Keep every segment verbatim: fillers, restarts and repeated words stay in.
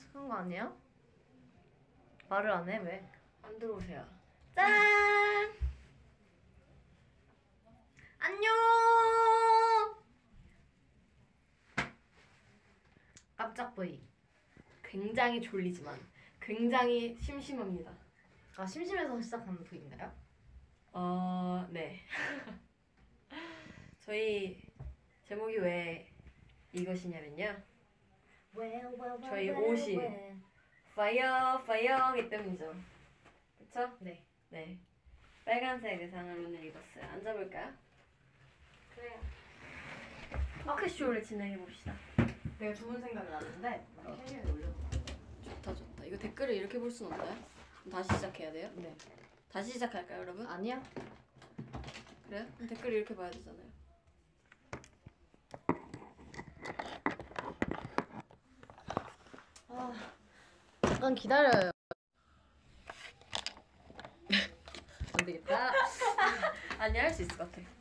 착한 거 아니야? 말을 안 해 왜? 안 들어오세요. 짠! 안녕! 깜짝 브이. 굉장히 졸리지만 굉장히 심심합니다. 아 심심해서 시작하는 브이인가요? 어, 네. 저희 제목이 왜 이것이냐면요. 저희 옷이 파이어 파이어이기 때문이죠. 그쵸? 네. 네. 빨간색 의상을 오늘 입었어요. 앉아볼까요? 그래요. 토크쇼를 진행해봅시다. 내가 좋은 생각이 났는데 어. 캐리어에 올려놓을까? 좋다 좋다. 이거 댓글을 이렇게 볼 순 없나요? 그럼 다시 시작해야 돼요? 네. 다시 시작할까요 여러분? 아니야? 그래요? 그럼 댓글 이렇게 봐야 되잖아요. 아, 잠깐 기다려요. 안 되겠다. 아니 할 수 있을 것 같아.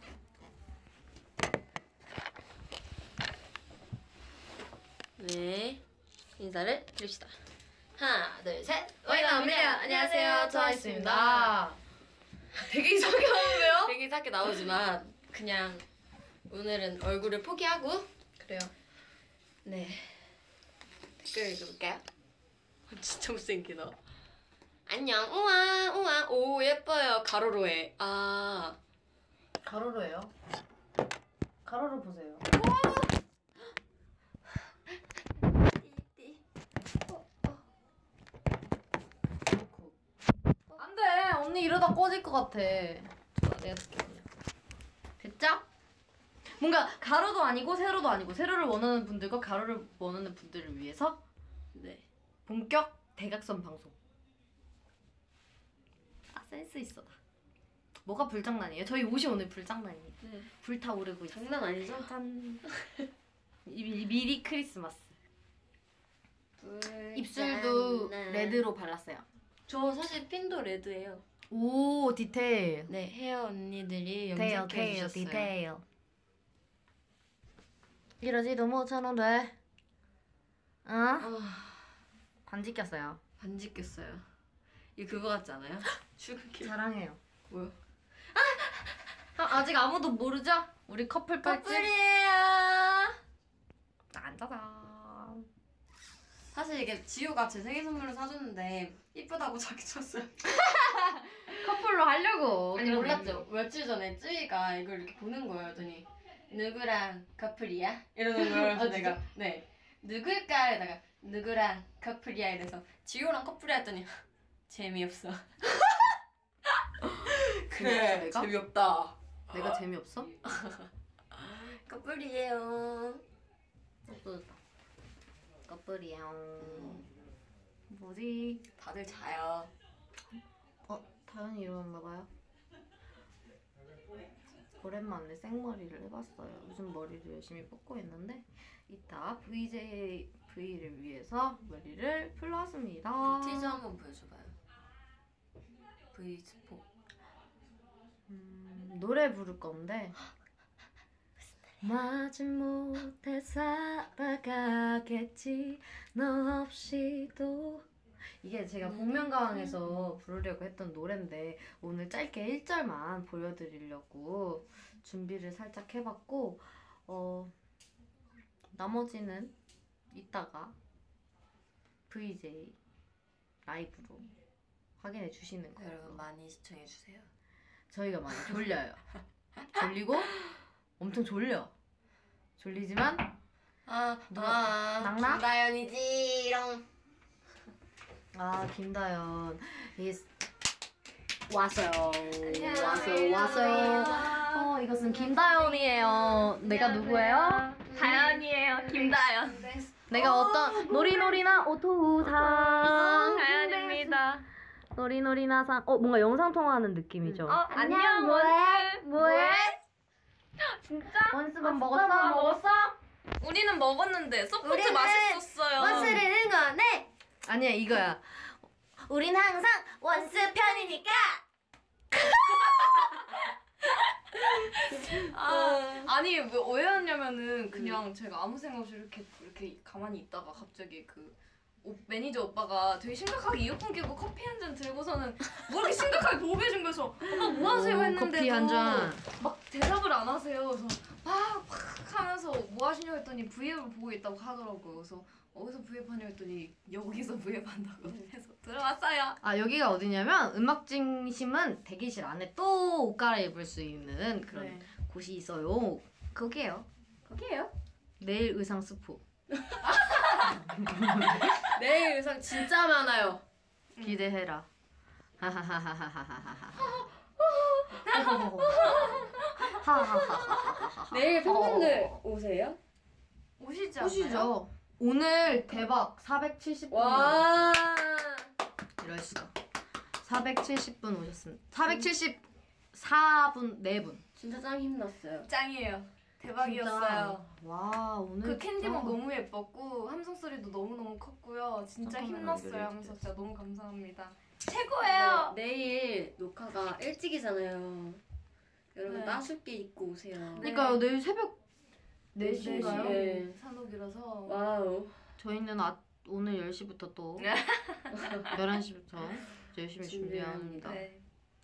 네, 인사를 드립시다. 하나, 둘, 셋. 와이나입니다. 안녕하세요, 트와이스입니다. 되게 이상하게 하는데요? 되게 이상하게 나오지만 그냥 오늘은 얼굴을 포기하고 그래요. 네, 댓글 읽어볼까요? 진짜 못생기다. 안녕, 우와, 우와, 오 예뻐요. 가로로 해. 아, 가로로 해요. 가로로 보세요. 띠띠. 안돼 언니 이러다 꺼질 것 같아. 좋아 내가 듣게 그냥. 됐죠? 뭔가 가로도 아니고 세로도 아니고 세로를 원하는 분들과 가로를 원하는 분들을 위해서 네. 본격 대각선 방송. 아 센스 있어 나. 뭐가 불장난이에요? 저희 옷이 오늘 불장난이에요. 네. 불타오르고 있어. 장난 아니죠? 짠. 이- 미리 크리스마스. 입술도 레드로 발랐어요. 저 사실 핀도 레드예요. 오 디테일. 네, 헤어 언니들이 디테일 염색해 디테일 주셨어요. 디테일. 이러지도 못하는데. 어? 아, 반지 꼈어요. 반지 꼈어요. 이거 그거 같지 않아요? 출근길. 자랑해요. 뭐요? 아, 아직 아무도 모르죠? 우리 커플 팔찌. 커플이에요. 짠짜잔. 사실 이게 지우가 제 생일 선물로 사줬는데 이쁘다고 자기 줬어요. 커플로 하려고. 아니 몰랐죠. 며칠 전에 쯔이가 이걸 이렇게 보는 거예요. 그랬더니 누구랑 커플이야? 이러는 거예요. 그래서 아, 내가 네 누굴까? 이러다가 누구랑 커플이야? 이래서 지우랑 커플이야 했더니 재미없어. 재미없어, 내가? 재미없다. 내가 재미없어? 커플이에요. 없어졌다. 커플이야. 뭐지? 다들 자요. 어, 다현이 일어났나 봐요. 오랜만에 생머리를 해봤어요. 요즘 머리를 열심히 뽑고 있는데 이따 브이제이 V를 위해서 머리를 풀러왔습니다. 그 티저 한번 보여줘봐요. V 스포. 음, 노래 부를 건데 마지못해 살아가겠지 너 없이도. 이게 제가 복면가왕에서 부르려고 했던 노래인데 오늘 짧게 일 절만 보여드리려고 준비를 살짝 해봤고 어 나머지는 이따가 브이제이 라이브로 확인해 주시는 거예요. 여러분 많이 시청해주세요. 저희가 많이 졸려요. 졸리고 엄청 졸려. 졸리지만 아, 누가- 아, 낙낙? 김다연이지롱. 아 김다연 이 왔어요. 안녕하세요. 왔어요. 왔어요. 어 이것은 김다연이에요. 내가 누구예요? 다연이에요. 김다연. 내가 어떤 놀이놀이나 오토우상 다연입니다. 놀이놀이나 상. 어 뭔가 영상 통화하는 느낌이죠. 어, 안녕, 원스. 뭐해? 진짜? 원스밥 아, 먹었어? 진짜 먹었어? 우리는 먹었는데 소프트 우리는 맛있었어요. 원스를 거네. 아니야 이거야. 우린 항상 원스 편이니까. 아, 아니 왜 오해했냐면은 그냥 제가 아무 생각 없이 이렇게 이렇게 가만히 있다가 갑자기 그 오, 매니저 오빠가 되게 심각하게 이어폰 끼고 커피 한 잔 들고서는 뭐 이렇게 심각하게 보호해 준 거서 오빠 뭐 하세요 오, 했는데도 커피 한 잔. 막 대답을 안 하세요. 그래서 막 팍 하면서 뭐 하시냐고 했더니 브이앱을 보고 있다고 하더라고요. 그래서 어디서 브이앱 하냐고 했더니 여기서 브이앱 한다고 해서 들어왔어요. 아 여기가 어디냐면 음악 중심은 대기실 안에 또 옷 갈아입을 수 있는 그런 네. 곳이 있어요. 거기에요. 거기에요? 내일 의상 스포. 내일 의상 진짜 많아요. 기대해라. 하하하하하하하하. 하하하하하하. 내일 팬분들 오세요? 오시지 않나요? 보시죠. 오늘 대박 사백칠십 분. 와. 이럴 수가. 사백칠십 분 오셨습니다. 사백칠십사 분 네 분. 진짜 짱 힘났어요. 짱이에요. 대박이었어요. 진짜. 와 오늘 그 캔디만 진짜. 너무 예뻤고 함성 소리도 너무 너무 컸고요. 진짜 잠깐만요, 힘났어요. 이거 하면서 진짜 너무 감사합니다. 네, 최고예요. 내일 녹화가 일찍이잖아요. 여러분 네. 따숩게 입고 오세요. 그러니까요 내일 새벽 네 네 시인가요? 시. 네. 산옥이라서. 와우. 저희는 아, 오늘 열 시부터 또 열한 시부터 열심히 준비해야 합니다. 네.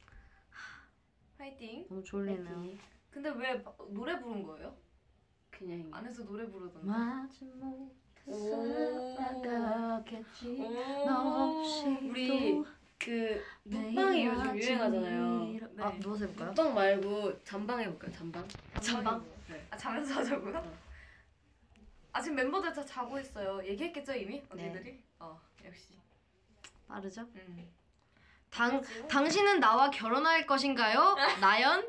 화이팅. 너무 졸리네요. 파이팅. 근데 왜 바- 노래 부른 거예요? 그냥 안에서 노래 부르던데. 마지막 오. 살아가겠지 오. 너 없이 우리 그 묵방이 요즘 유행하잖아요. 아 네. 누워서 해볼까요? 묵방 말고 잠방 해볼까요? 잠방? 잠방? 네. 아 자면서 하자고요? 어. 아 지금 멤버들 다 자고 있어요. 얘기했겠죠 이미? 네. 언니들이? 어 역시. 빠르죠? 음. 당 그렇죠. 당신은 나와 결혼할 것인가요? 나연?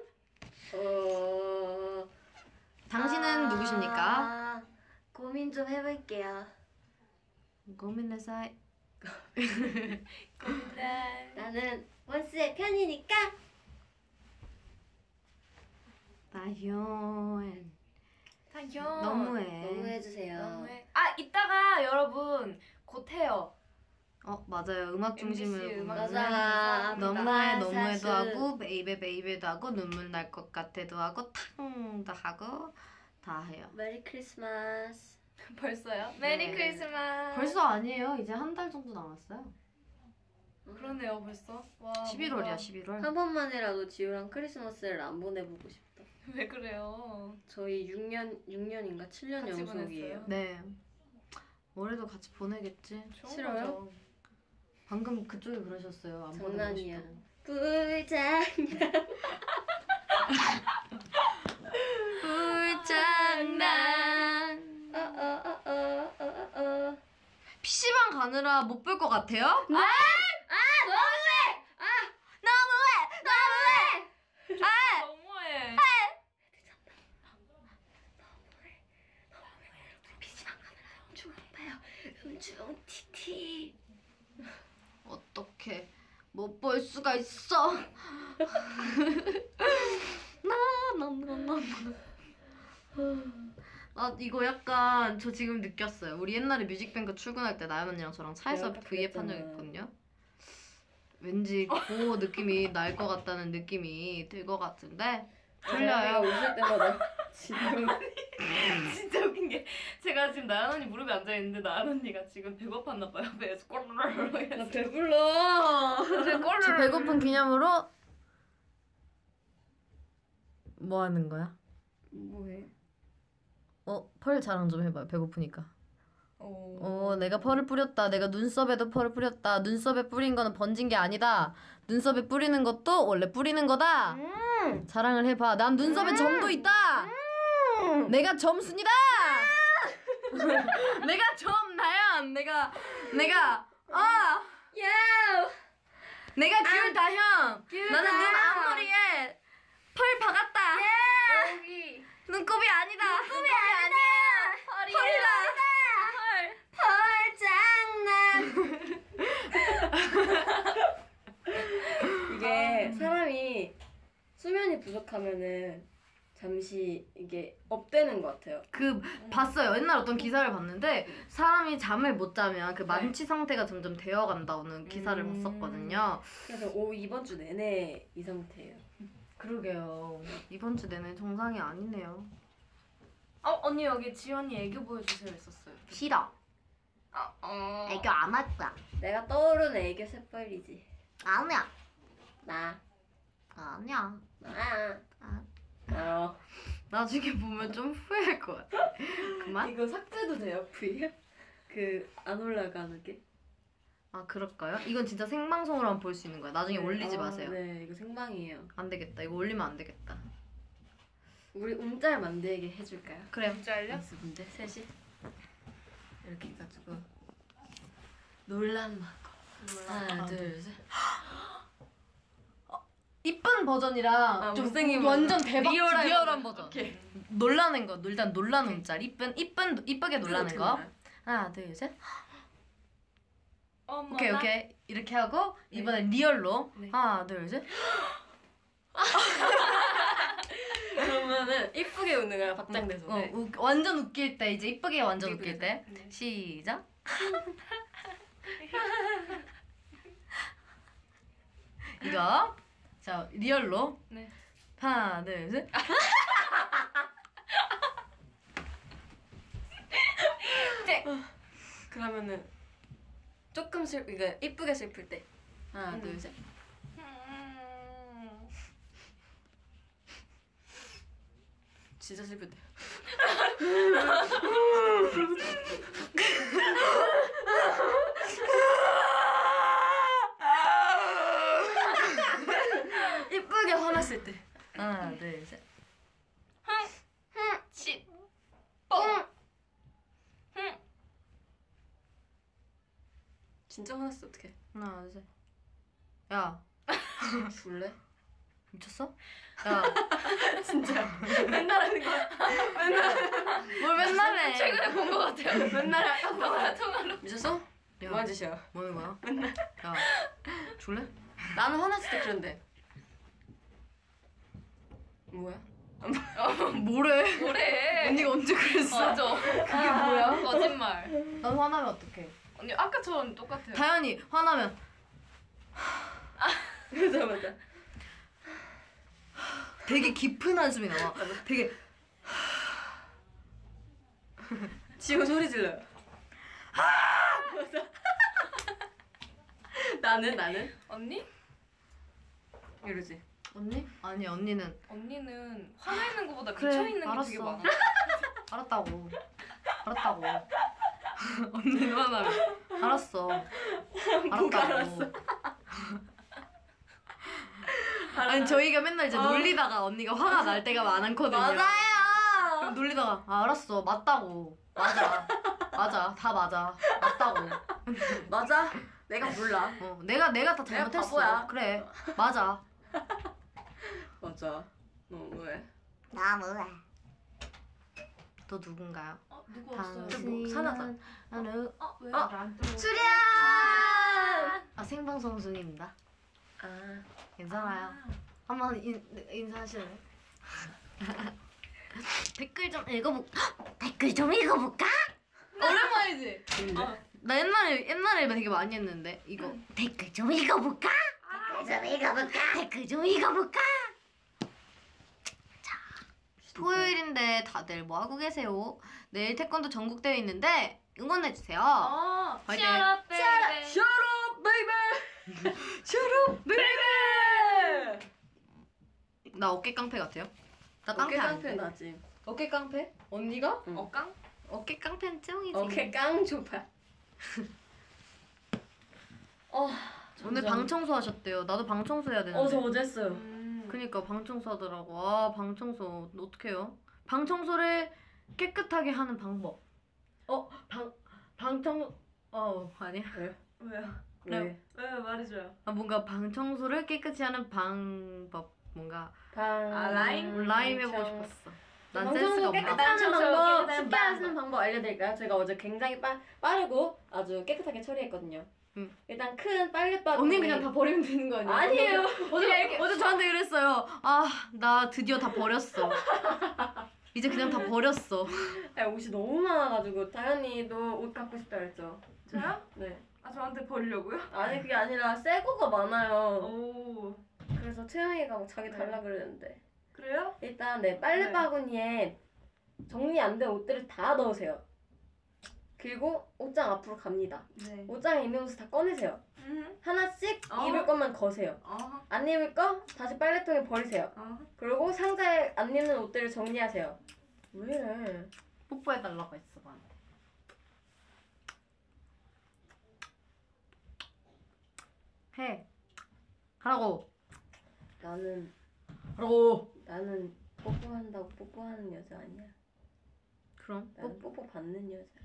어... 당신은 누구십니까? 아, 고민 좀 해볼게요. 고민해서 네. 나는 원스의 편이니까. 나연 다현. 너무해. 너무 해주세요. 너무해. 아 이따가 여러분 곧 해요. 어 맞아요. 음악 중심을 엠비씨 음악 보면 맞아. 너무해 사실. 너무해도 하고 베이베 베이베도 하고 눈물 날 것 같아도 하고 탕도 하고 다 해요. 메리 크리스마스. 벌써요? 네. 메리 크리스마스. 벌써 아니에요. 이제 한 달 정도 남았어요. 그러네요 벌써. 와. 십일월이야 뭔가- 십일월. 한 번만이라도 지우랑 크리스마스를 안 보내보고 싶다. 왜 그래요? 저희 육 년, 육 년인가 칠 년 같이 연속이에요. 보냈어요? 네. 올해도 같이 보내겠지. 좋은 싫어요? 거죠. 방금 그쪽이 그러셨어요. 안 장난이야. 보내고 싶다고. 불장난. 불장난. 어어어어어어. 피시방 가느라 못 볼 것 같아요? 아! 너무해! 너무해. 엄청 아파요. 음중 티티. 어떻게 못 볼 수가 있어? 나나나나. 아 이거 약간 저 지금 느꼈어요. 우리 옛날에 뮤직뱅크 출근할 때 나연 언니랑 저랑 차에서 내가 브이앱 한 적 그랬잖아. 있거든요. 왠지 그 느낌이 날 것 같다는 느낌이 들 것 같은데 졸려요. 졸려요. 웃을 때마다 지금 진짜 웃긴 게 제가 지금 나연 언니 무릎에 앉아 있는데 나연 언니가 지금 배고팠나 봐요. 배에서 꼬르르르 나 해서. 배불러. 근데 꼬르르. 저 배고픈 기념으로 뭐 하는 거야? 뭐해? 어 펄 자랑 좀 해봐요. 배고프니까. 오. 어, 내가 펄을 뿌렸다. 내가 눈썹에도 펄을 뿌렸다. 눈썹에 뿌린 거는 번진 게 아니다. 눈썹에 뿌리는 것도 원래 뿌리는 거다. 음. 자랑을 해봐. 난 눈썹에 점도 있다. 내가 점순이다. 내가 점 나연. 내가 내가 아 야. 내가 귤 다현. 귤 나는 눈 다. 앞머리에 펄 박았다. 여기. 눈곱이 아니다. 눈곱이 아니야. 펄이다. 이게 사람이 수면이 부족하면은 잠시 이게 업되는 것 같아요. 그 봤어요. 옛날 어떤 기사를 봤는데 사람이 잠을 못 자면 그 만취 상태가 점점 되어간다는 기사를 음. 봤었거든요. 그래서 오 이번 주 내내 이 상태예요. 그러게요. 이번 주 내내 정상이 아니네요. 어 언니 여기 지연이 애교 보여주세요 했었어요. 싫어. 아 어. 애교 안 왔다. 내가 떠오르는 애교 샛별이지. 아니야. 나. 아니야. 나. 아. 어. 나중에 보면 좀 후회할 것 같아. 그만? 이거 삭제도 돼요, V? 그 안 올라가는 게? 아 그럴까요? 이건 진짜 생방송으로만 볼 수 있는 거야. 나중에 올리지 아, 마세요. 네, 이거 생방이에요. 안 되겠다. 이거 올리면 안 되겠다. 우리 움짤 만들게 해줄까요? 그래요. 문자알려? 연습 문제 셋이 이렇게 해가지고 논란 많고 하나 둘셋 이쁜 버전이랑 아, 좀 못생긴 완전 버전. 대박 리얼한 리얼한, 버전. 버전. 오케이. 놀라는 거. 일단 놀라는 문자. 이쁜 이쁜 이쁘게 놀라는 거. 하나 둘 셋. 어머. 오케이 오케이 이렇게 하고 이번에 리얼로 네. 하나 둘 셋. 그러면은 이쁘게 웃는 거야 박장대소. 어, 우, 완전 웃길 때 이제 이쁘게 완전 이쁘게 웃길 때 네. 시작. 이거 자 리얼로 네. 하나 둘 셋. 그러면은 조금 슬 이거 이쁘게 슬플 때 하나 음. 둘 셋. 음. 진짜 슬플 때. 이쁘게 화났을 때. 하나 둘 셋. 치. 뻥. 진짜 화났어 어떡해. 하나 둘 셋. 야 줄래? 미쳤어? 야 진짜 맨날 하는 거야. 맨날 뭘 맨날 해? 최근에 본 것 같아요. 맨날 하는 통화 통화로. 미쳤어? 야, 뭐하는 짓이야? 뭐 하는 거야? 야 줄래? 나는 화났을 때 그런데. 뭐야? 뭐래? 뭐래? 언니가 언제 그랬어? 맞아. 그게 뭐야? 거짓말. 난 화나면 어떡해? 언니 아까처럼 똑같아요. 다현이 화나면 맞아 맞아. 되게 깊은 한숨이 나와. 되게 지금 소리 질러요. 맞아. 나는 나는 언니? 이러지. 언니? 아니 언니는 언니는 화나 있는 것보다 그래, 미쳐 있는 게 알았어. 되게 많아. 알았다고. 알았다고. 언니는 화나면 알았어. 알았다고. 알았어? 아니 저희가 맨날 이제 아. 놀리다가 언니가 화가 날 때가 많거든요. 맞아요. 그럼 놀리다가 아, 알았어 맞다고. 맞아. 맞아 다 맞아. 맞다고. 맞아. 내가 몰라. 어, 내가 내가 다 내가 잘못했어. 바보야. 그래 맞아. 맞아. 너 왜? 나 뭐야? 또 누군가요? 어, 누구 왔어요? 좀 뭐, 사나다. 어느 어, 왜? 어, 나안 들어. 수련. 아 생방송 중입니다. 아. 괜찮아요. 한번 인, 인사하실래요? 댓글 좀 읽어볼. 댓글 좀 읽어볼까? 오랜만이지. 어. 나 옛날에 옛날에 되게 많이 했는데 이거 댓글 좀 읽어볼까? 댓글 좀 읽어볼까? 댓글 좀 읽어볼까? 자 토요일인데 다들 뭐 하고 계세요? 내일 태권도 전국 대회 있는데 응원해 주세요. 어, 화이팅. 치아라 베이베. Shut up, baby. Shut up, baby. 나 어깨 깡패 같아요? 나 깡패 어깨 깡패 아닌데? 나지. 어깨 깡패? 언니가? 응. 어깡? 어깨 깡패는 짱이지. 어깨 깡 좁아. 어. 오늘 점점- 방 청소하셨대요. 나도 방 청소해야 되는데. 어, 저 어제 했어요. 음. 그니까 방 청소하더라고. 아, 방 청소 어떡해요? 방 청소를 깨끗하게 하는 방법. 어, 방, 방 청, 어, 아니야. 왜요? 왜? 왜 말해줘요? 아, 뭔가 방 청소를 깨끗이 하는 방법. 뭔가 방. 아, 라임? 라임 해보고 청- 싶었어. 난 방 센스가 청소 없나? 깨끗하는 방 청소 방법, 깨끗한 쉽게 방법. 하시는 방법 알려드릴까요? 제가 어제 굉장히 빠, 빠르고 아주 깨끗하게 처리했거든요. 응. 일단 큰 빨래바구. 언니 그냥 다 버리면 되는 거 아니야? 아니에요. 어제, 어제 저한테 그랬어요. 아, 나 드디어 다 버렸어. 이제 그냥 다 버렸어. 아, 옷이 너무 많아가지고 다현이도 옷 갖고 싶다 그랬죠. 저요? 네. 아 저한테 버리려고요? 아니 그게 아니라 새 거가 많아요. 오. 그래서 채영이가 막 자기 네. 달라 그러는데 그래요? 일단 네 빨래 바구니에 정리 안 된 옷들을 다 넣으세요. 그 그리고 옷장 앞으로 갑니다. 네. 옷장에 있는 옷을 다 꺼내세요. 음. 하나씩 어. 입을 것만 거세요. 어허. 안 입을 거 다시 빨래통에 버리세요. 어허. 그리고 상자에 안 입는 옷들을 정리하세요. 왜 이래? 뽀뽀해달라고 했어 나한테. 해. 하라고. 나는 하라고. 나는 뽀뽀한다고 뽀뽀하는 여자 아니야. 그럼 나는 뽀뽀 받는 여자.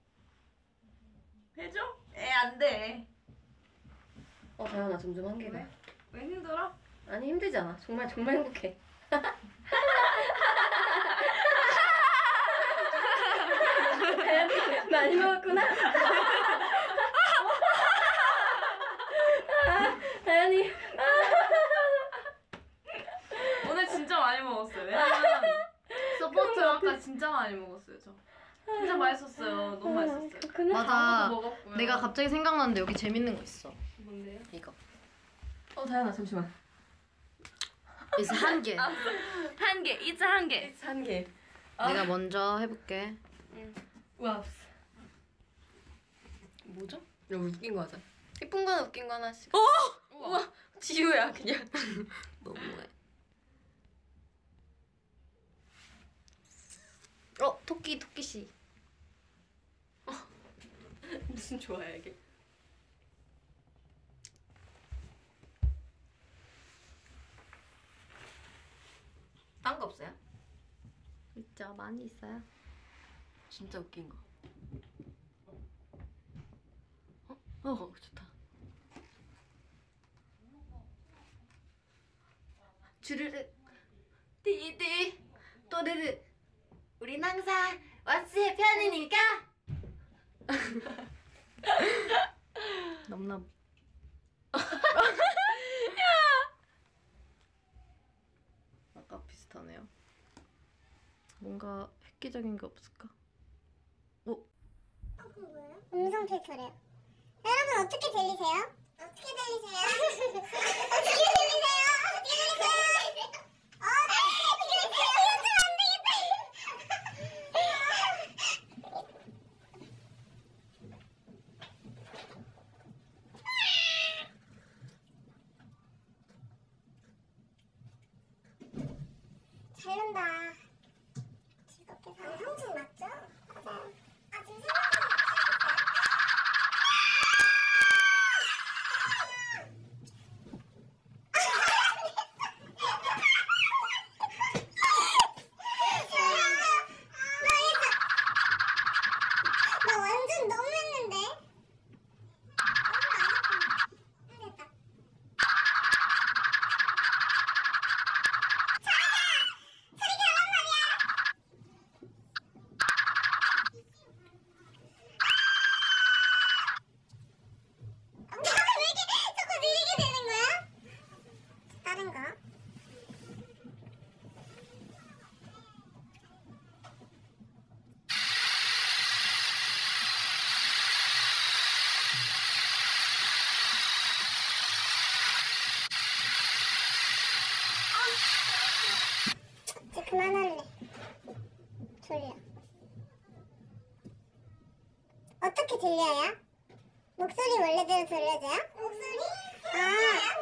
해줘? 에, 안 돼. 어 다현아 점점 한계가. 왜? 왜 힘들어? 아니 힘들지 않아. 정말 정말 행복해. 다현이 많이 먹었구나. 아, 다현이. 오늘 진짜 많이 먹었어요. 왜냐면 서포트 아까 진짜 많이 먹었어요. 저 진짜 맛있었어요. 너무 맛있었어요. 그렇구나. 맞아. 다음도 먹었고요. 내가 갑자기 생각났는데 여기 재밌는 거 있어. 뭔데요? 이거. 어 다현아 잠시만. 이제 한 개. 한 개, 이제 한 개. 한 개. 내가 먼저 해볼게. 와. 뭐죠? 야 웃긴 거 하자. 예쁜 거나 웃긴 거 하나씩. 어! 우와. 지우야 그냥. 너무해. 어 토끼 토끼 씨. 무슨 좋아야 이게? 딴 거 없어요? 있죠 많이 있어요. 진짜 웃긴 거. 어? 어 좋다. 주르르 띠디 또르르 우린 항상 왓츠의 편이니까. 너무나 아까 비슷하네요. 뭔가 획기적인 게 없을까? 음성 필터래요. 여러분 어떻게 들리세요? 어떻게 들리세요? 어떻게 들리세요? 어떻게 들리세요? 어떻게 들리세요? 이러면 안 되겠다. 잘 논다. 즐겁게 사는 성진 맞죠? 맞아요. 아 지금 생각하는 나 완전 너무 했는데. 됐다. 소리가 나란 말이야. 나를 왜 이렇게 자꾸 느리게 되는 거야? 다른 거? 이제 그만할래. 졸려. 어떻게 들려요? 목소리 원래대로 들려줘요? 목소리? 아.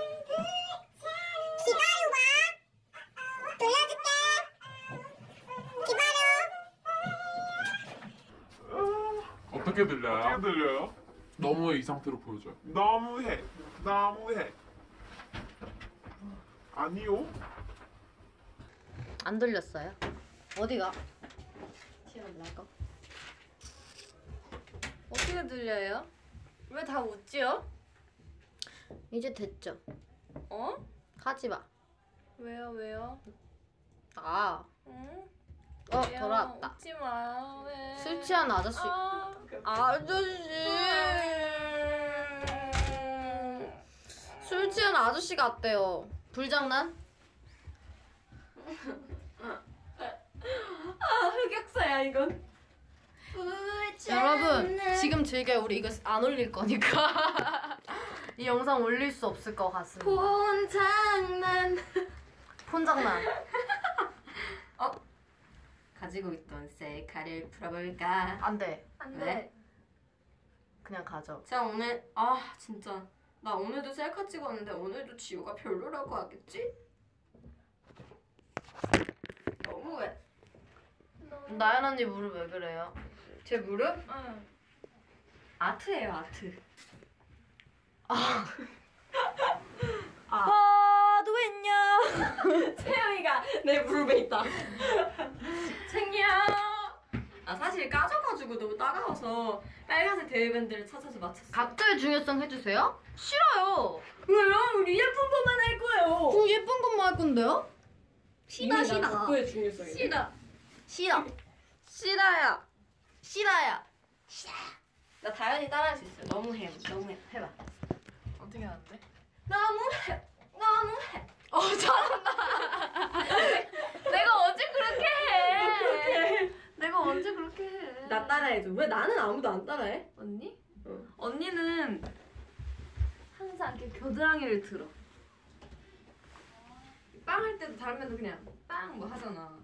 기다려봐. 돌려줄게. 기다려. 어떻게 들려요? 어떻게 들려요? 너무 이 상태로 보여줘요. 너무해, 너무해. 아니요. 안 들렸어요? 어디가? 튀어나가. 어떻게 들려요? 왜 다 웃지요? 이제 됐죠? 어? 하지 마. 왜요 왜요? 아, 응? 어 왜요? 돌아왔다. 웃지 마. 왜? 술 취한 아저씨. 아, 아저씨. 술 취한 아저씨 같대요. 불장난? 아 흑역사야 이건. 여러분 지금 즐겨요. 우리 이거 안 올릴 거니까 이 영상 올릴 수 없을 것 같습니다. 폰 장난. 폰장난. 어? 가지고 있던 셀카를 풀어볼까? 안 돼. 안 왜? 돼. 그냥 가져. 제가 오늘 아 진짜 나 오늘도 셀카 찍었는데 오늘도 지우가 별로라고 하겠지? 너무해. 나연 언니 무릎 왜 그래요? 제 무릎? 응. 아트예요 아트. 아, 누구했냐? 채영이가 내 무릎에 있다. 챙겨. 아 사실 까져가지고 너무 따가워서 빨간색 데일밴드를 찾아서 맞췄어. 각도의 중요성 해주세요? 싫어요. 왜요? 우리 예쁜 것만 할 거예요. 그럼 예쁜 것만 할 건데요? 시다 시다. 각도의 중요성이. 시다. 싫어. 싫어요. 싫어요. 나 다현이 따라할 수 있어. 너무 해. 너무 해. 해봐. 어떻게 하는데? 너무 해. 너무 해. 어 잘한다. 내가 언제 그렇게 해? 내가 언제 그렇게 해? 나 따라해줘. 왜 나는 아무도 안 따라해? 언니? 응. 언니는 항상 이렇게 겨드랑이를 들어. 빵 할 때도 다른 애도 그냥 빵 뭐 하잖아.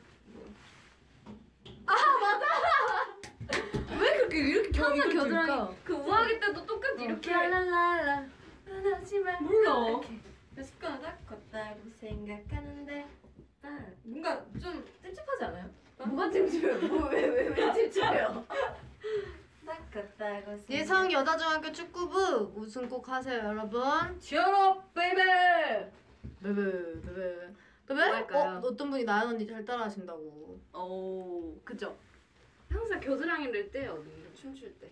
왜 그렇게 이렇게 항상 겨드랑이 그 우아기 때도 똑같이 이렇게 랄랄랄라. 하지만 몰라. 습관을 걷다고 생각하는데 아, 뭔가 좀 찝찝하지 않아요? 뭐가 찜찜해요? 뭐왜왜왜 찜찜해요? 닦았다고 예성 여자중학교 축구부 우승 꼭 하세요 여러분. 지어럽 베이베. 베베 베베 뭐 베베? 할까요? 어, 어떤 분이 나연 언니 잘 따라하신다고. 오 그죠? 항상 겨드랑이를 떼요 언니 춤출 때.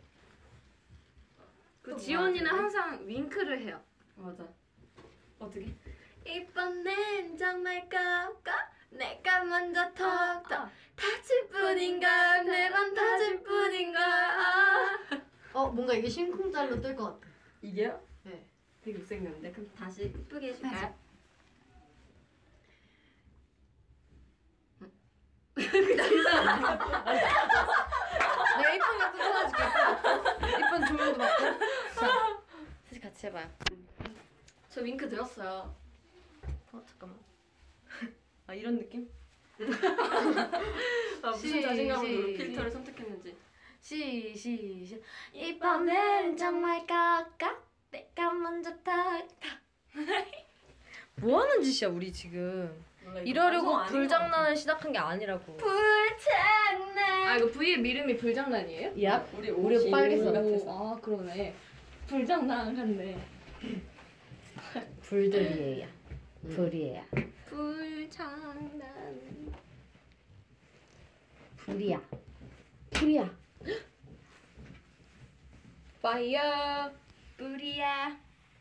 그 또 지원이는 뭐 항상 윙크를 해요. 맞아. 어떻게? 이번엔 정말 까까 내가 먼저 턱턱 아. 다칠 뿐인가 내만 다칠 뿐인가 아. 어 뭔가 이게 심쿵짤로 뜰 것 같아. 이게요? 네. 되게 못생겼는데 그럼 다시 이쁘게 해줄까요? 내가 이쁜 것도 찾아줄게. 이쁜 조명도 받고. 자, 다시 같이 해봐요. 저 윙크 들었어요. 어 잠깐만. 아 이런 느낌? 아 무슨 시- 자신감으로 시- 필터를 선택했는지. 시, 시, 시. 이번엔 정말 깎아 내가 먼저 탁탁. 뭐 하는 짓이야 우리 지금. 이러려고 불장난을 시작한 게 아니라고. 불장난. 아 이거 V의 이름이 불장난이에요? 야, 우리 우리 옷이 빨개서. 같아서. 아 그러네. 불장난 같네. 불들이에요. 불이에요. 불장난. 불이야. 불이야. 파이어. 불이야.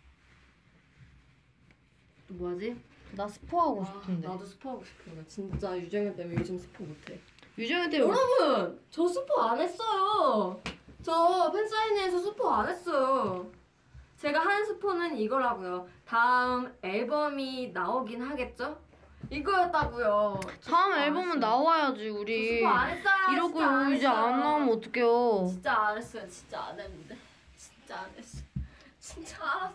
또 뭐하지? 나 스포하고 싶은데. 나도 스포 하고 싶어. 나 진짜 유정현 때문에 요즘 스포 못해. 유정현 때문에 여러분, 저 스포 안 했어요. 저 팬사인회에서 스포 안 했어요. 제가 한 스포는 이거라고요. 다음 앨범이 나오긴 하겠죠? 이거였다고요. 저 다음 스포 안 앨범은 했어요. 나와야지 저 우리. 스포 안 했어요. 이러고 진짜 안 이제 안 했어요. 나오면 어떡해요. 진짜 안 했어요. 진짜 안 했는데. 진짜 안 했어. 진짜 알았어.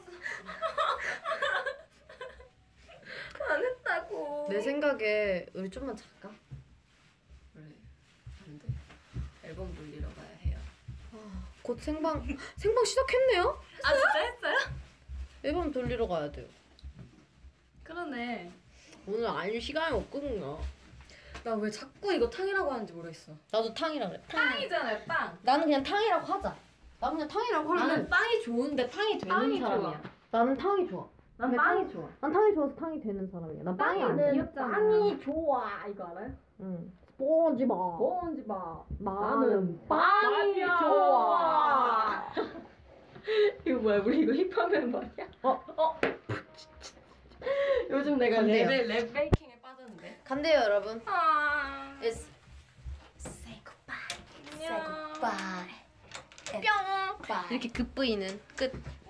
안 했다고. 내 생각에 우리 좀만 잘까? 그래. 안 돼. 앨범 돌리러 가야 해요. 곧 생방 생방 시작했네요? 아 진짜 했어요? 앨범 돌리러 가야 돼요. 그러네. 오늘 알 시간이 없거든요. 나 왜 자꾸 이거 탕이라고 하는지 모르겠어. 나도 탕이라 그래. 빵이잖아요 빵. 나는 그냥 탕이라고 하자. 나 그냥 탕이라고 하면. 나는 빵이 좋은데 탕이 되는 빵이 사람이야. 좋아. 나는 탕이 좋아. 난 근데 빵이 좋아. 난 탕이 좋아서 탕이 되는 사람이야. 난 빵이 안 빵은 돼. 귀엽잖아. 빵이 좋아. 이거 알아요? 응. 스폰지밥. 뭔지 봐. 나는 빵이 좋아. 이거 뭐야? 우리 이거 힙합 멤버야? 어? 어? 요즘 내가 간대요. 랩, 랩 베이킹에 빠졌는데. 간대요 여러분. 아. It's say goodbye. 안녕. Say goodbye. 뿅. 이렇게 급부이는 끝.